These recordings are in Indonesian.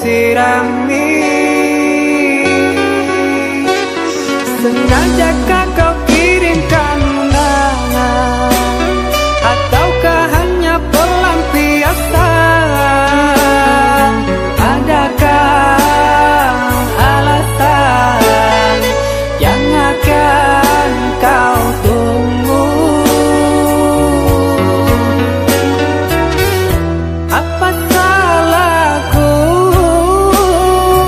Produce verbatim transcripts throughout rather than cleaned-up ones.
sirami. Sengajakah kau kirimkan undangan, ataukah hanya pelampiasan? Adakah alasan yang akan kau tunggu? Apa salahku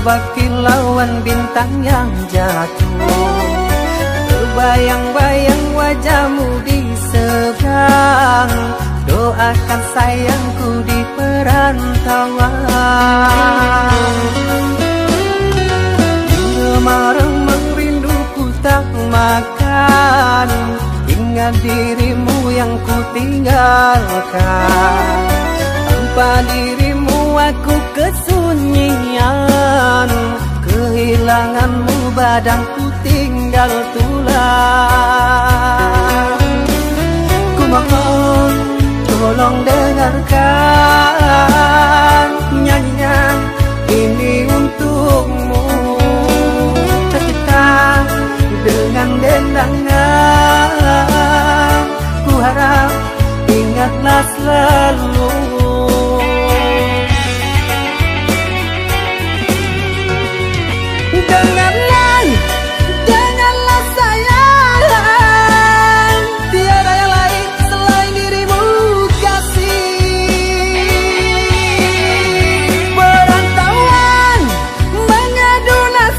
babak kilauan bintang yang jatuh. Terbayang-bayang wajahmu di seberang, doakan sayangku di perantauan. Remang-remang rinduku tak makan, ingat dirimu yang ku tinggalkan. Tanpa dirimu aku kesunyian, kehilanganmu badanku tinggal tulang. Ku mohon tolong dengarkan nyanyian ini untukmu, tercipta dengan dendangan. Ku harap ingatlah selalu. Dengarlah, dengarlah sayang, tiada yang lain selain dirimu kasih. Perantauan mengadu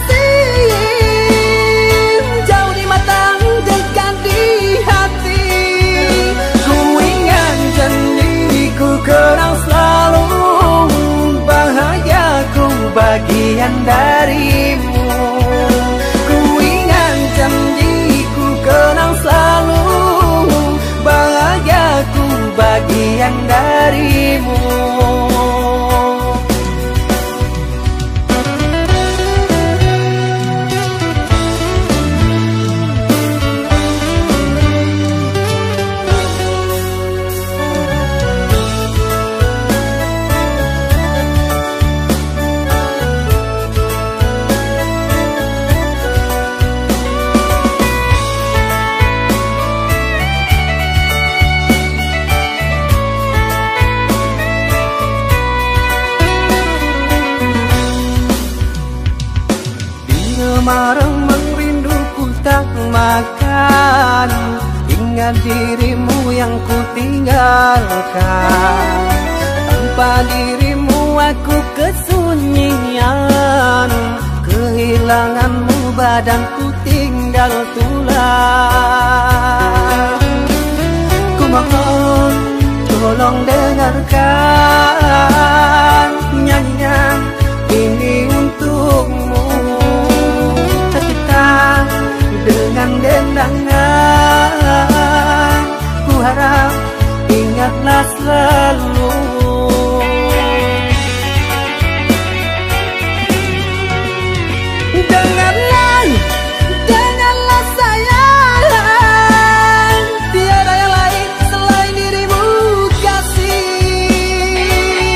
nasib, jauh di mata dekat di hati. Ku ingat janjiku kenang selalu, bahagiaku bagian darimu. Bagian darimu. Remang-remang rinduku tak makan, ingat dirimu yang ku tinggalkan. Tanpa dirimu aku kesunyian, kehilanganmu badanku tinggal tulang. Ku mohon tolong dengarkan nyanyian ini untukmu, dengan dendangan. Ku harap ingatlah selalu. Dengarlah, dengarlah sayang, tiada yang lain selain dirimu kasih.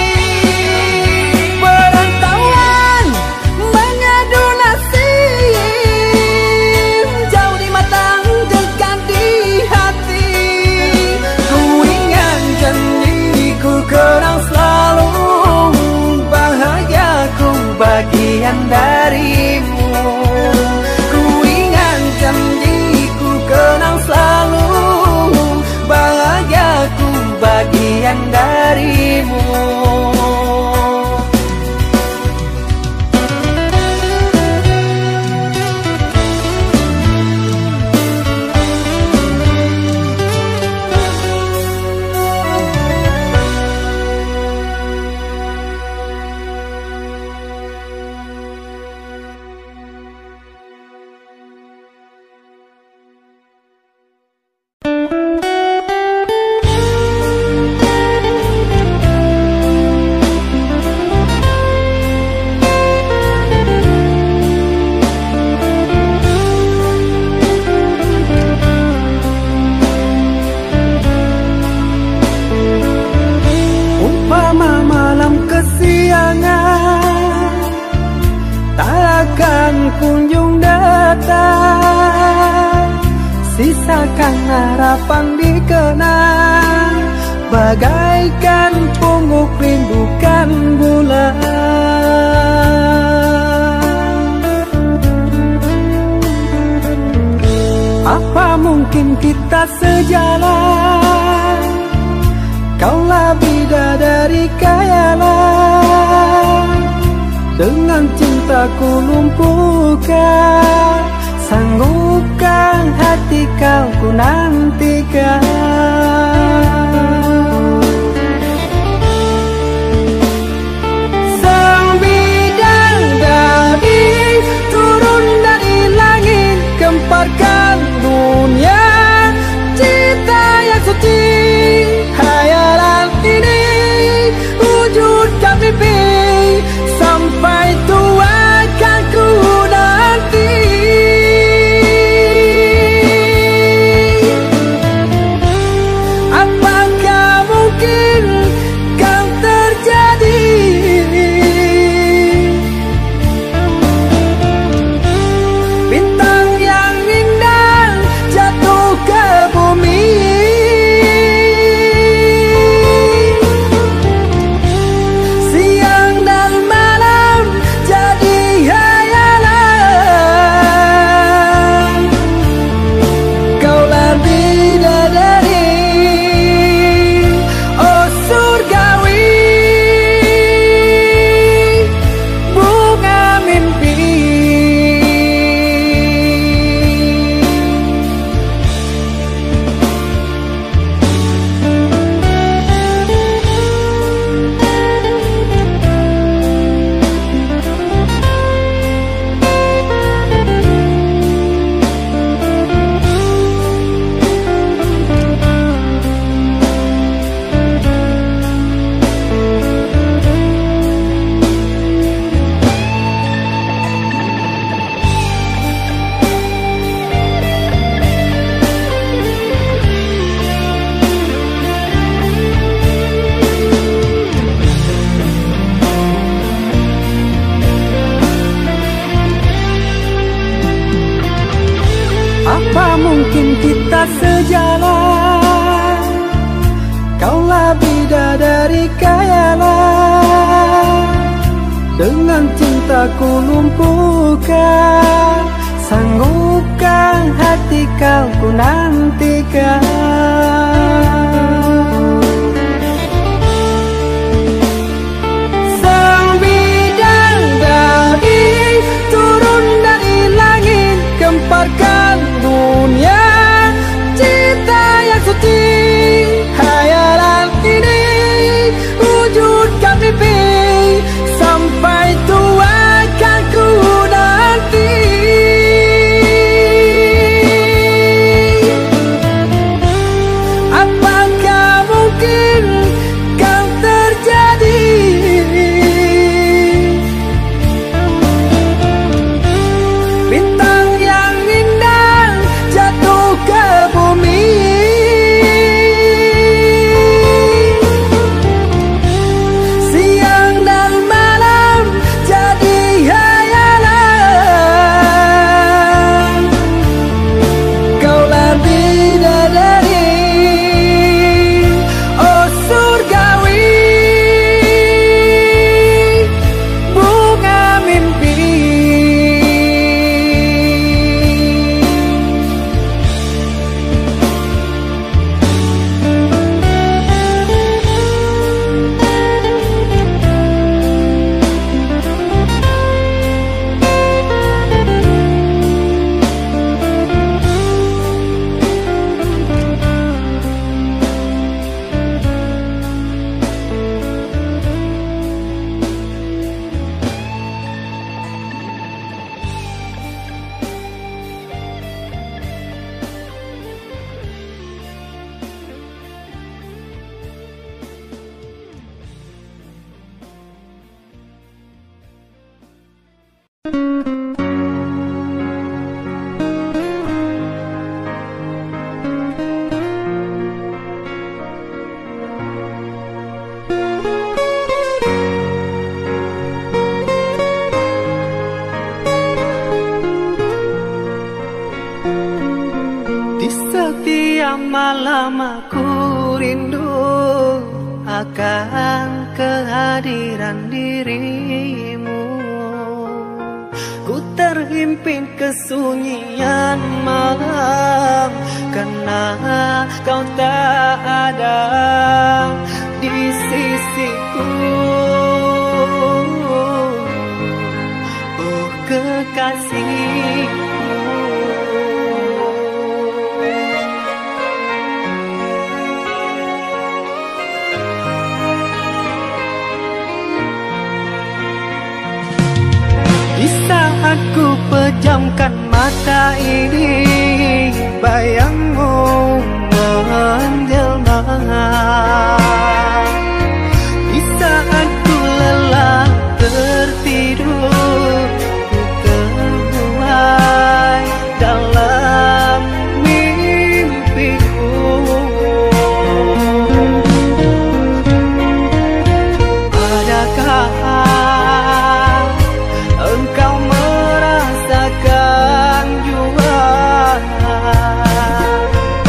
Perantauan mengadu nasib, jauh di mata dekat di hati. Ku ingat janjiku kenang selalu, bahagiaku bagian darimu. Ku ingat janjiku kenang selalu, bahagiaku bagian darimu. Kunjung datang, sisakan harapan dikenang, bagaikan pungguk rindukan bulan. Apa mungkin kita sejalan, kaulah bidadari khayalan dengan cintaku lumpuhkan. Sanggupkan hati kau ku nantikan. Sang bidadari turun dari langit, gemparkan dunia cinta yang suci. Hayalan ini wujudkan mimpi, sampai tua akan ku nanti. Apakah mungkin kan terjadi? Bintang yang indah jatuh ke bumi. Siang dan malam jadi hayalan. Kaulah bidadari, oh surgawi, bunga mimpi. Apa mungkin kita sejalan? Kaulah bidadari kayalah, dengan cintaku lumpuhkan. Sanggupkan hati kau ku nantikan. Sang bidadari turun dari langit, gemparkan dunia cinta yang suci. Hayalan ini wujudkan mimpi, sampai tua akan ku nanti. Apakah mungkin kan terjadi? Bintang yang indah jatuh ke bumi. Siang dan malam jadi hayalan. Kaulah bidadari, oh surgawi, bunga mimpi. Di setiap malam aku rindu akan kehadiran dirimu. Ku terhimpit kesunyian malam karena kau tak ada di sisiku. pejamkan mata ini, bayangmu menjelma. Di saat ku lelah tertidur, ku terbuai dalam mimpiku. Adakah engkau merasakan jua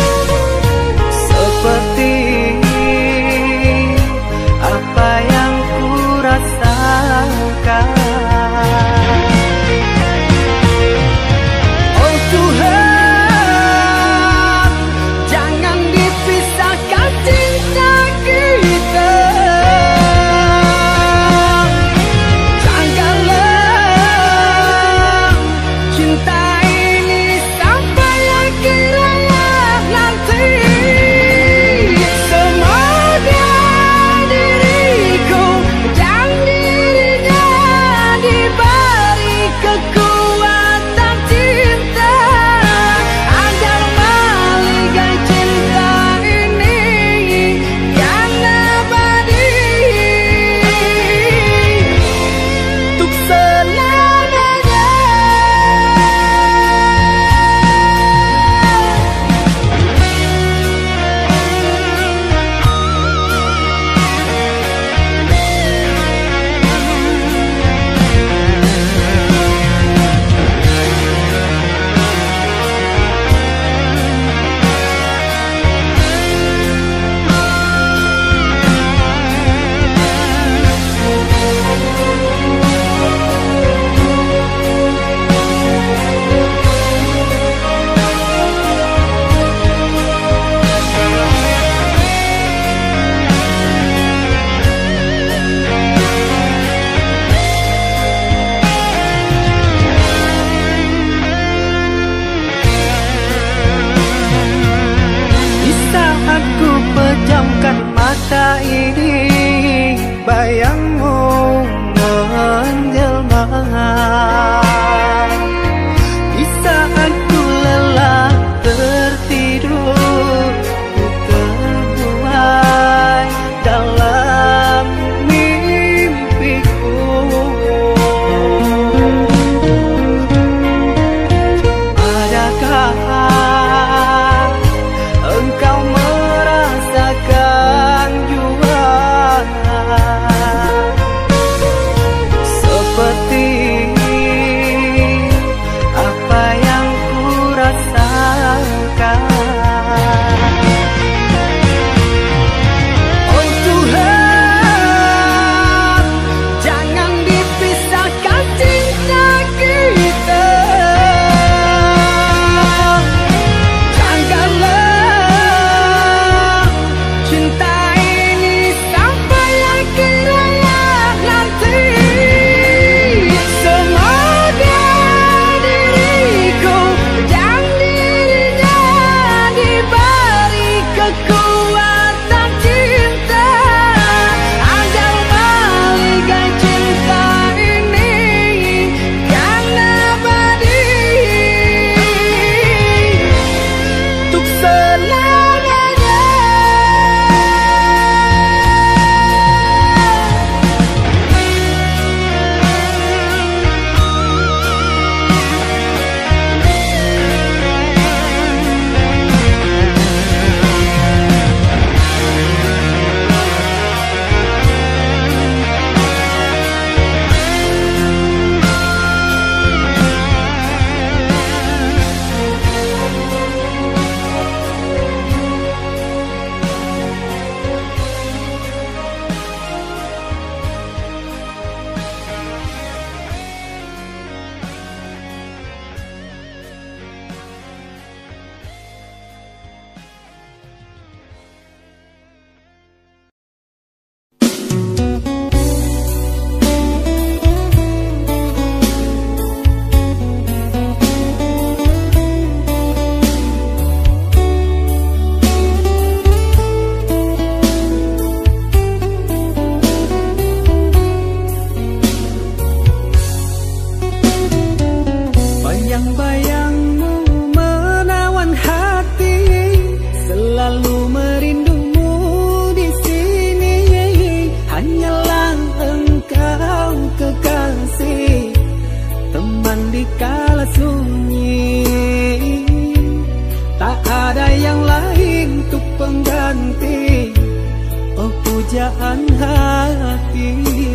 pujaan hati.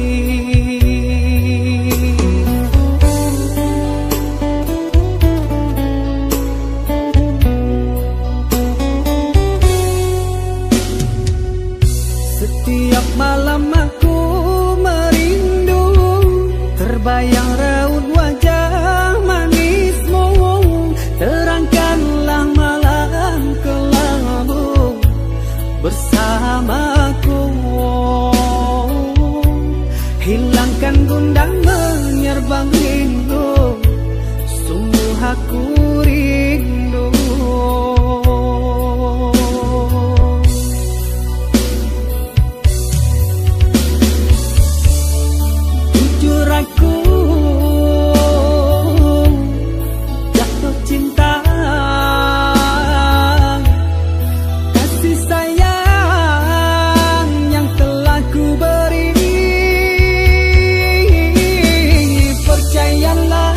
Setiap malam aku merindu, terbayang raut wajah manismu. Terangkanlah malam kelabu bersamaku, hilangkan gundah menyerbang rindu, sungguh aku rindu. Jujur aku jatuh cinta, kasih sayang yang telah ku beri. Percayalah,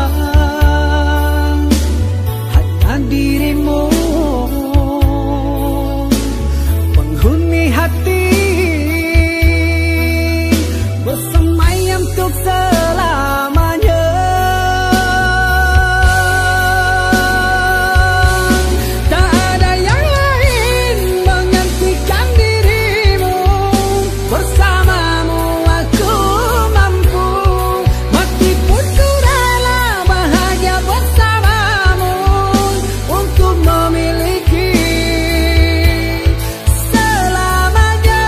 hanya dirimu penghuni hati, bersemayam untuk selamanya. Tak ada yang lain menggantikan dirimu, bersamamu aku mampu, mati pun ku rela bahagia bersamamu, untuk memiliki selamanya.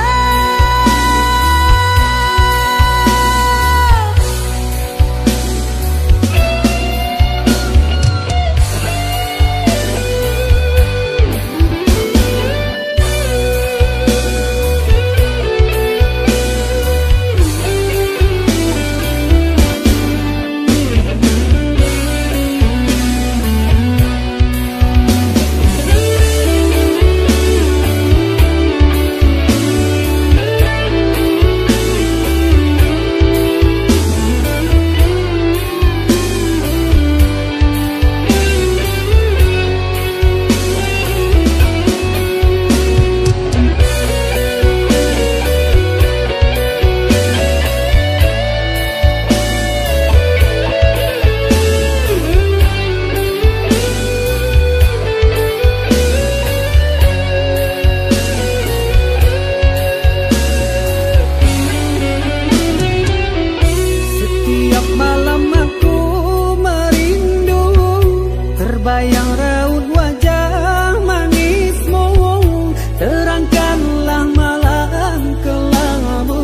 Setiap malam aku merindu, terbayang raut wajah manismu. Terangkanlah malam kelabu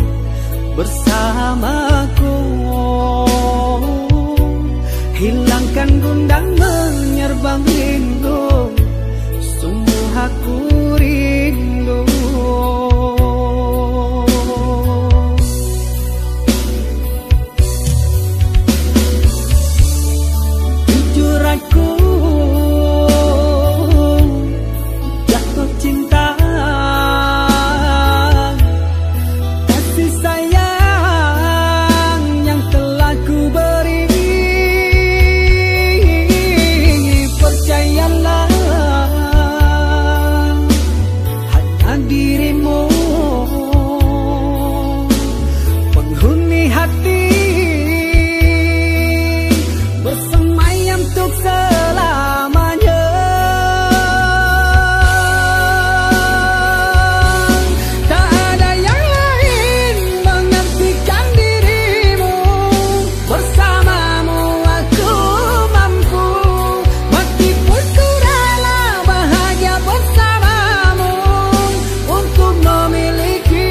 bersamaku, hilangkan gundah menyerbang rindu, sungguh aku rindu. Jujur aku jatuh cinta, kasih sayang yang telah ku beri. Percayalah, hanya dirimu penghuni hati, bersemayam untuk selamanya. Tak ada yang lain menggantikan dirimu, bersamamu aku mampu, mati pun ku rela bahagia bersamamu, untuk memiliki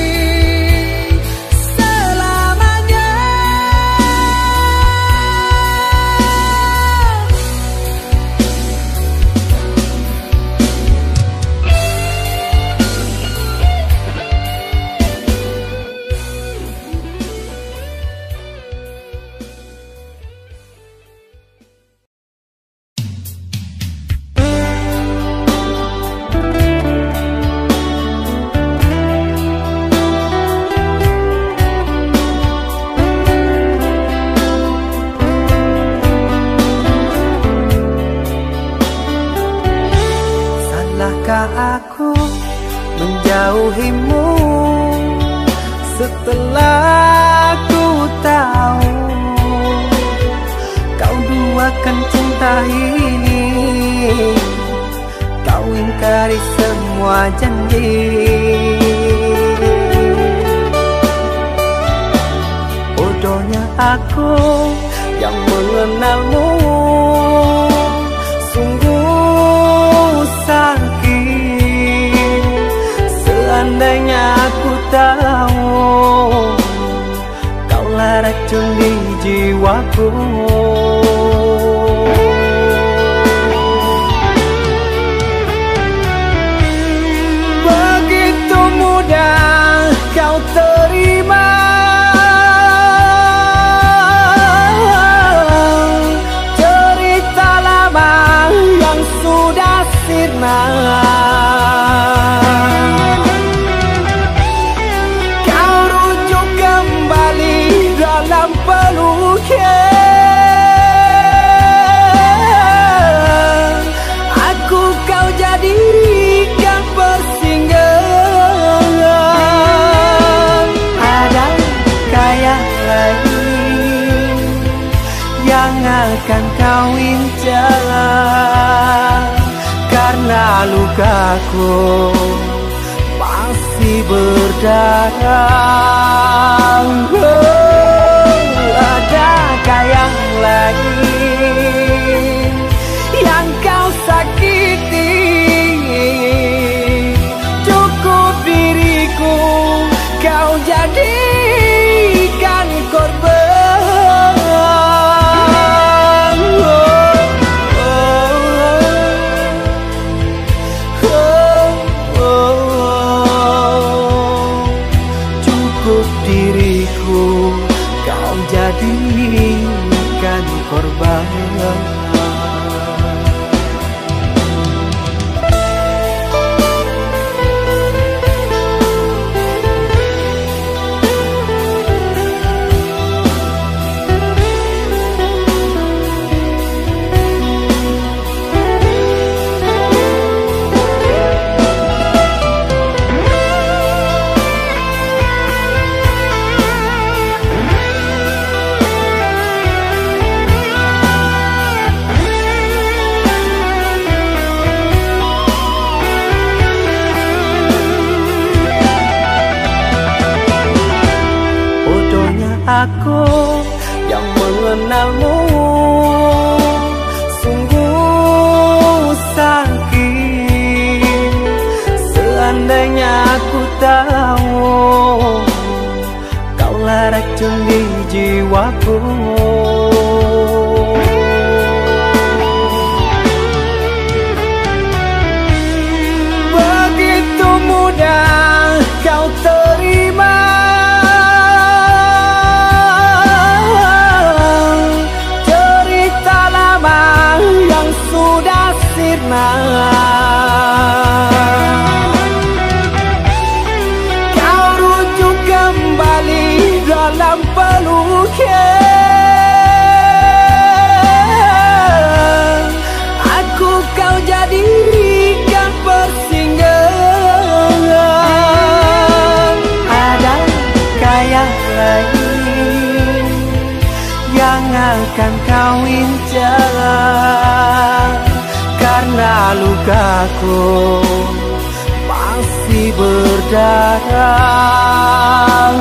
selamanya. Salahkah aku menjauhimu. Setelah ku tahu kau duakan cinta ini, kau ingkari semua janji. Bodohnya aku yang mengenalmu, sungguh sakit. Seandainya aku tahu kaulah racun di jiwaku. Begitu mudah kau terima cerita lama yang sudah sirna. Kau rujuk kembali dalam peluknya. Aku kau jadikan persinggahan. Adakah yang lain yang akan kau incar? Karena lukaku masih berdarah. Adakah yang lain yang kau sakiti? Cukup diriku kau jadikan korban. Cukup diriku kau jadikan korban. Aku yang mengenalmu, sungguh sakit. Seandainya aku tahu kaulah racun di jiwaku. Begitu mudah kau terima kau rujuk kembali dalam peluknya. Aku kau jadikan persinggahan. Adakah yang lain yang akan kau incar? Karena lukaku masih berdarah.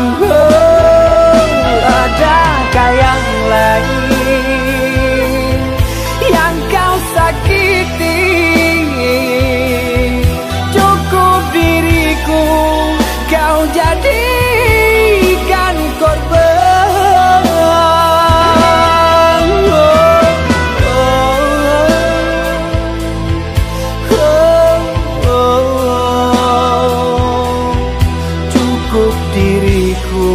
Adakah yang lain yang kau sakiti? Cukup diriku kau jadikan korban. Cukup diriku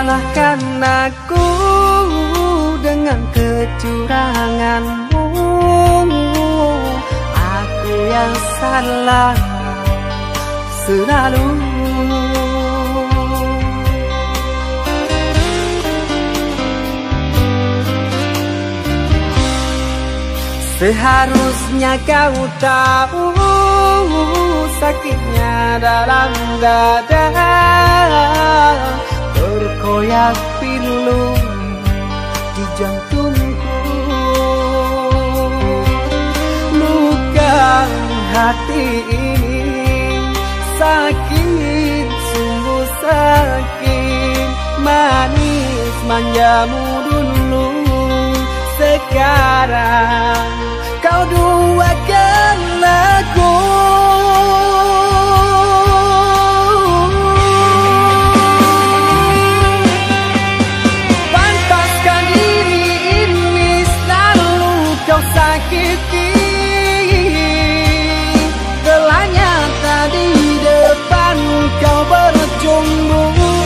salahkan aku dengan kecuranganmu. Aku yang salah selalu. Seharusnya kau tahu sakitnya dalam dada, terkoyak pilu di jantungku. Luka hati ini sakit, sungguh sakit. Manis manjamu dulu, sekarang kau duakan aku. Pantaskan diri ini selalu kau sakiti. Gelanya tadi depan kau berjumbu.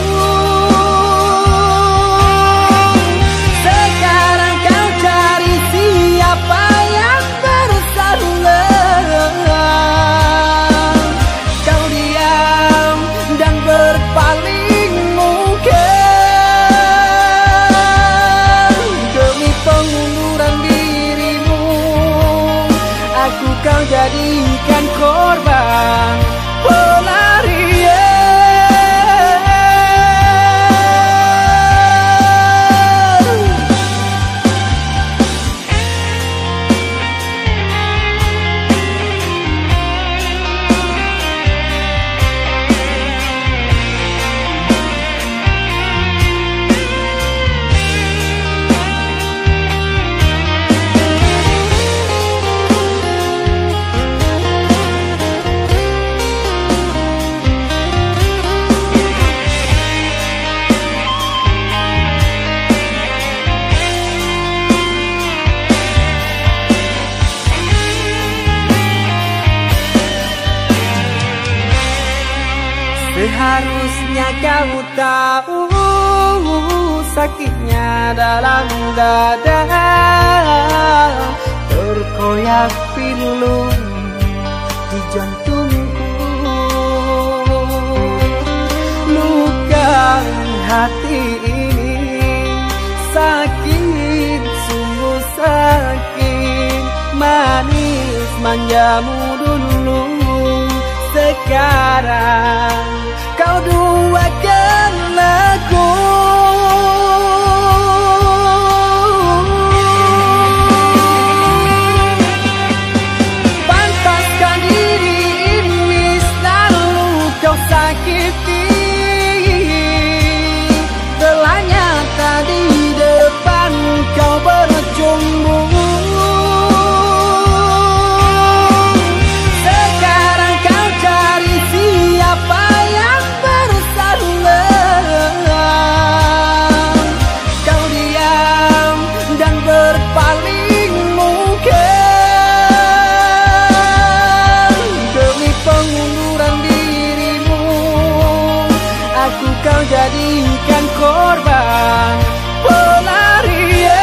Kau jadikan korban pelarian. Seharusnya kau tahu sakitnya dalam dada, terkoyak pilu di jantungku. Luka hati ini sakit, sungguh sakit. Manis manjamu dulu, sekarang kau duakan aku. Pantaskan diri ini selalu kau sakiti. Belanya tadi depan kau berjumbu. Kau jadikan korban pelarian.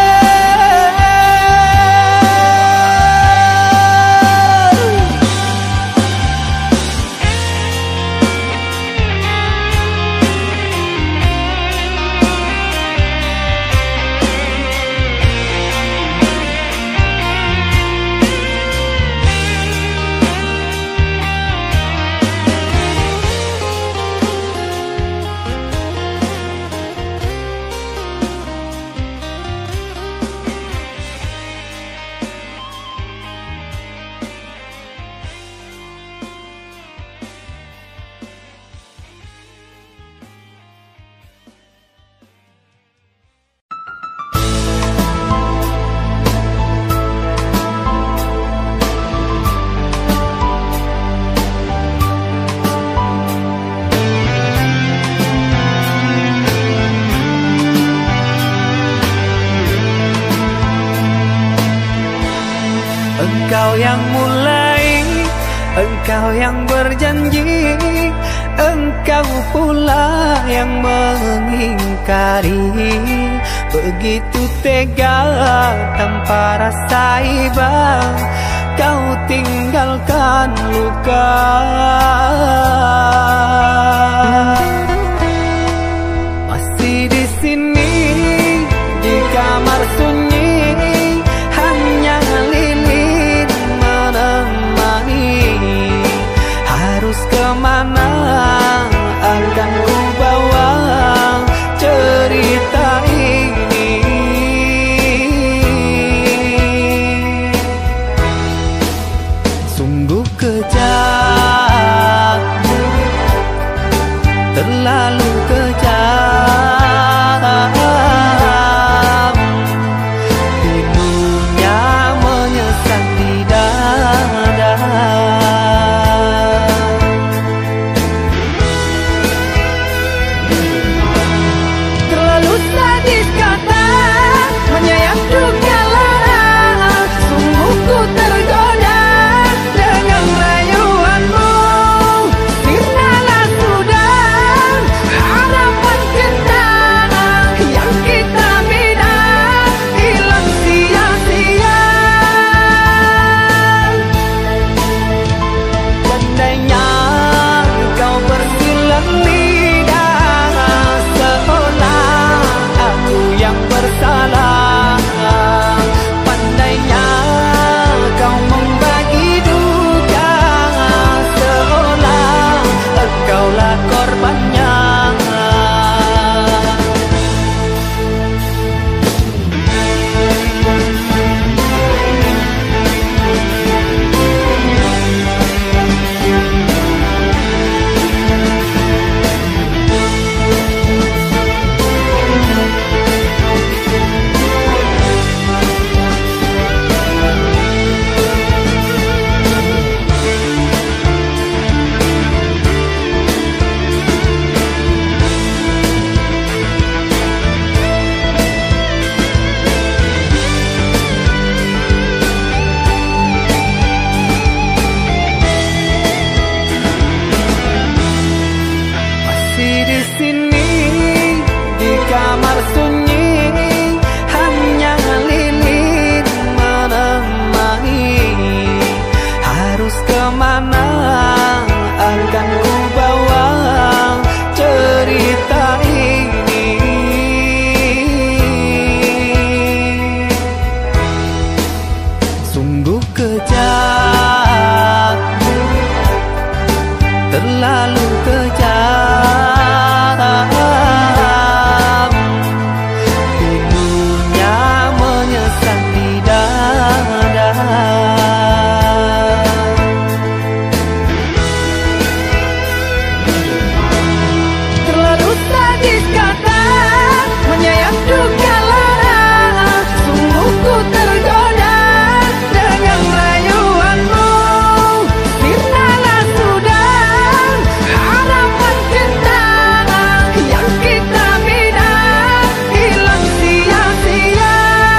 Engkau yang mulai, engkau yang berjanji, engkau pula yang mengingkari, begitu tega tanpa rasa iba, kau tinggalkan luka. Masih di sini di kamar sunyi, hanya lilin menemani. Harus kemana akan ku bawa cerita ini? Sungguh kejam, terlalu kejam. Pilunya menyesat di dada. Terlalu sadis kata menyayat duka lara. Sungguh ku tergoda dengan rayuanmu. Sirnalah sudah harapan kita yang kita bina, hilang sia-sia. Andainya kau bersilang lidah, seolah aku yang bersalah. Pandainya kau membagi duka, seolah engkaulah korbannya. Masih di sini di kamar sunyi, hanya lilin menemani. Harus kemana akan ku bawa cerita ini? Sungguh kejam, terlalu kejam. Pilunya menyesat di dada. Terlalu sadis kata menyayat duka lara. Sungguh ku tergoda dengan rayuanmu. Sirnalah sudah harapan kita yang kita bina, hilang sia-sia.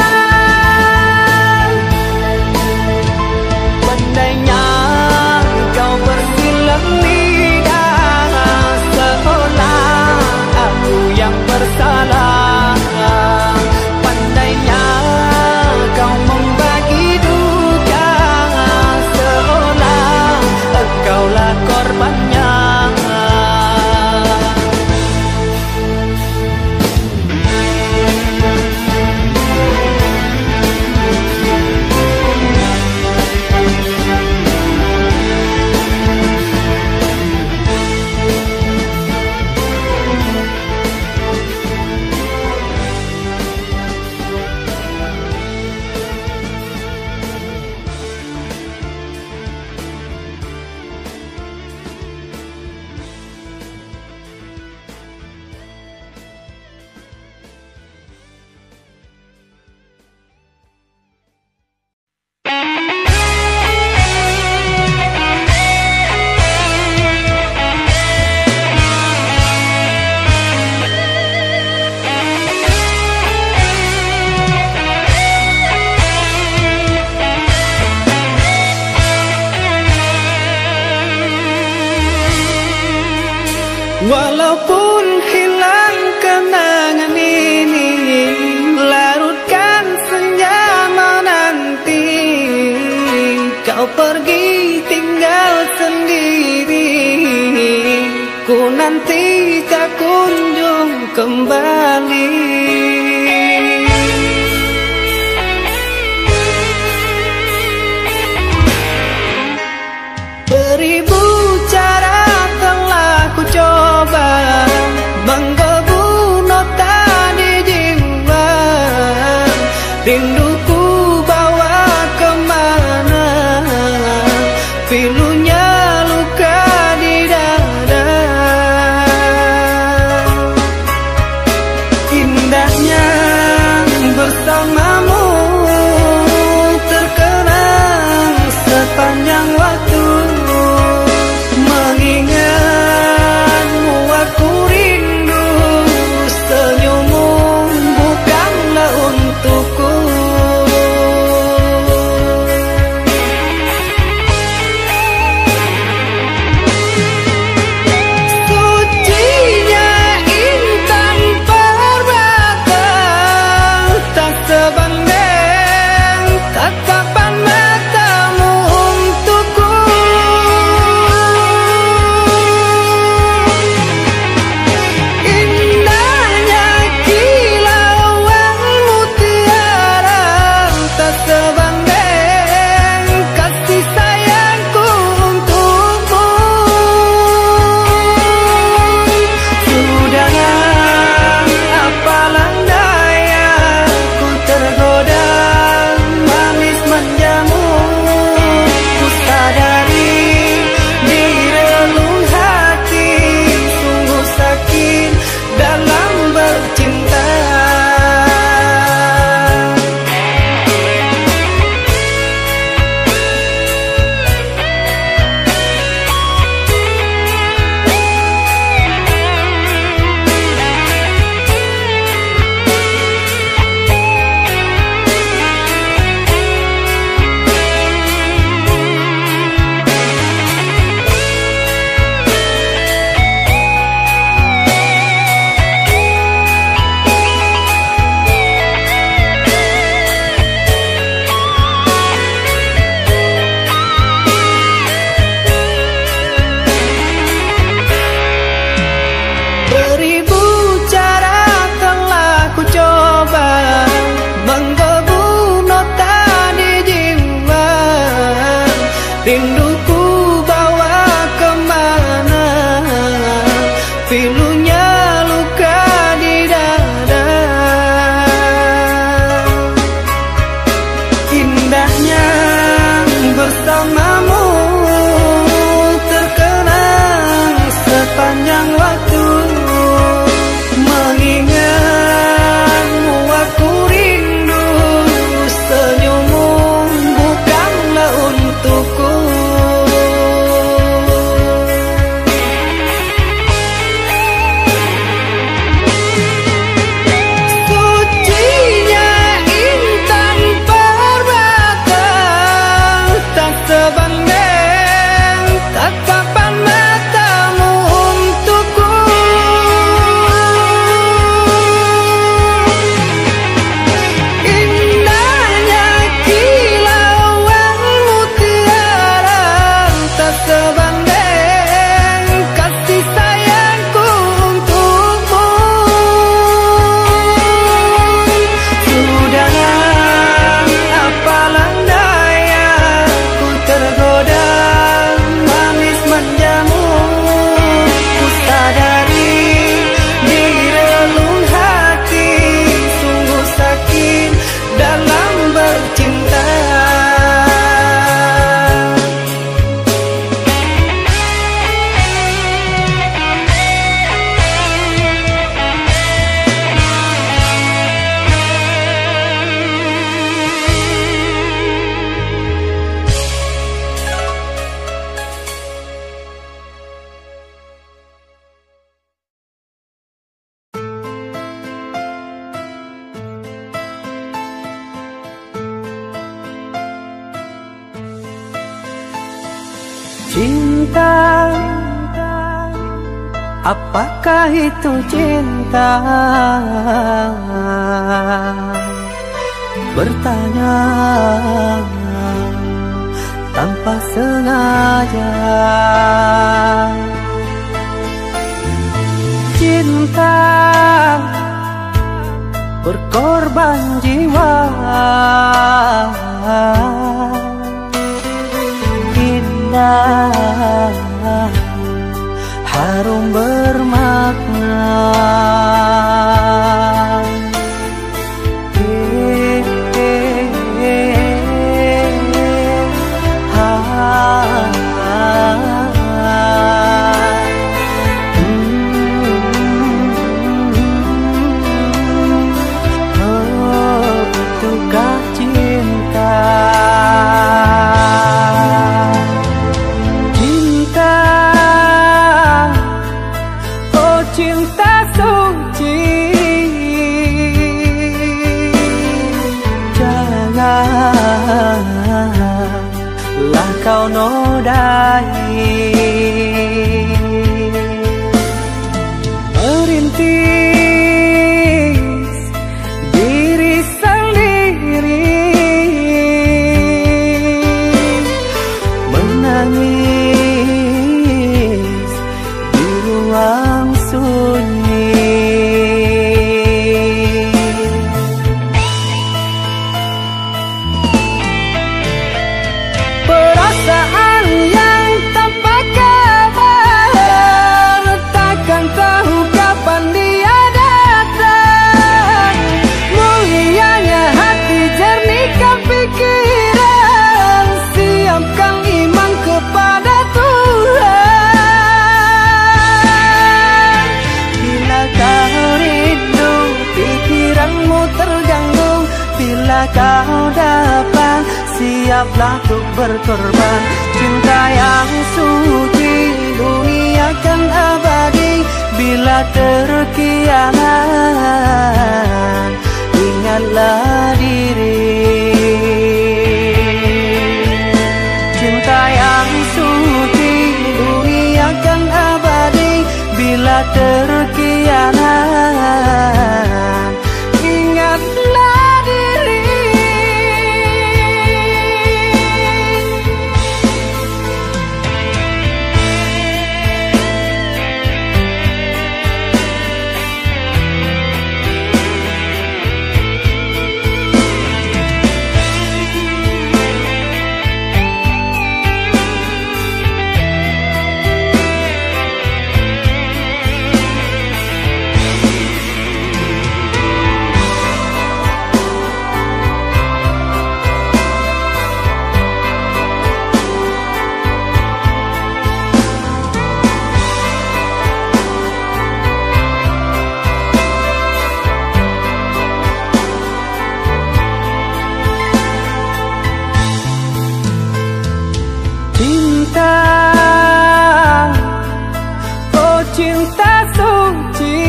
Pandainya kau bersilang lidah, seolah aku yang bersalah. Pandainya kau membagi duka, seolah engkaulah korbannya. Walaupun hilang pergi tinggal sendiri, ku nanti tak kunjung kembali. Beribu cara telah ku coba menggebu nota di jiwa, rinduku bawa kemana, pilunya luka di dada. Indahnya bersamamu terkenang sepanjang waktu, mengingatmu aku rindu, senyummu bukanlah untukku. Sucinya intan permata tak sebanding tatapan matamu untukku. Indahnya kilauan mutiara tak sebanding kasih sayangku untukmu. Sudahlah, apalah daya, ku tergoda manis menjamu. Ku sadari di relung hati sungguh sakit dalam bercinta. Beribu cara telah ku coba menggebu nota di jiwa, rinduku bawa kemana, pilunya luka di dada. Indahnya bersamamu terkenang sepanjang waktu, mengingatmu aku rindu, senyummu bukanlah untukku. Sucinya intan permata tak sebanding tatapan matamu untukku. Indahnya kilauan mutiara tak sebanding kasih sayangku untukmu. Sudahlah, apalah daya, ku tergoda manis menjamu. Ku sadari di relung hati sungguh sakit dalam bercinta. Cinta, apakah itu cinta? Bertanya tanpa sengaja. Cinta berkorban jiwa, indah harum bermakna. Lah kau nodai merintis diri sendiri, menangis di ruang sunyi. Perasaan yang tanpa kabar, takkan tahu kapan dia datang. Mulianya hati, jernihkan pikiran, siapkan iman kepada Tuhan. Bila kau rindu, pikiranmu terganggu, bila kau dapat, siaplah untuk berkorban. Cinta yang suci, dunia kan abadi. Bila terkianat, ingatlah diri. Cinta yang suci, dunia kan abadi. Bila terkianat, ingatlah diri. Cinta, oh cinta suci,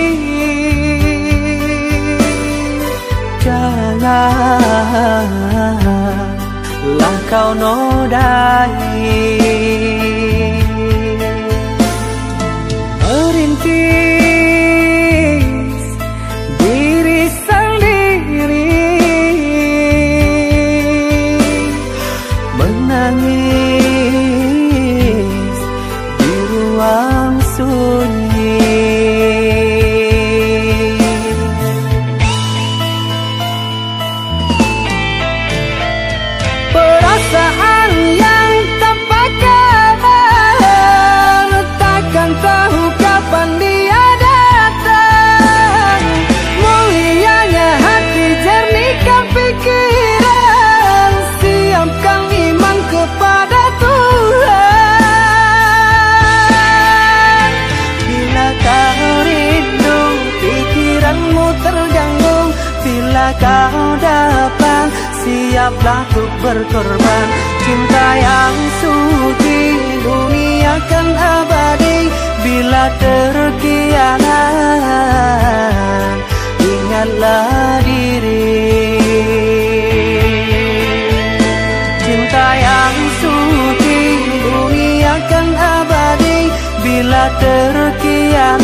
janganlah kau nodai merintis diri sendiri, menangis di ruang sunyi. Perasaan yang tanpa kabar, takkan tahu kapan dia datang. Mulianya hati, jernihkan pikiran, siapkan iman kepada Tuhan. Bila kau rindu, pikiranmu terganggu, bila kau dapat, siaplah untuk berkorban. Cinta yang suci, dunia kan abadi. Bila terkianat, ingatlah diri. Cinta yang suci, dunia kan abadi. Bila terkianat,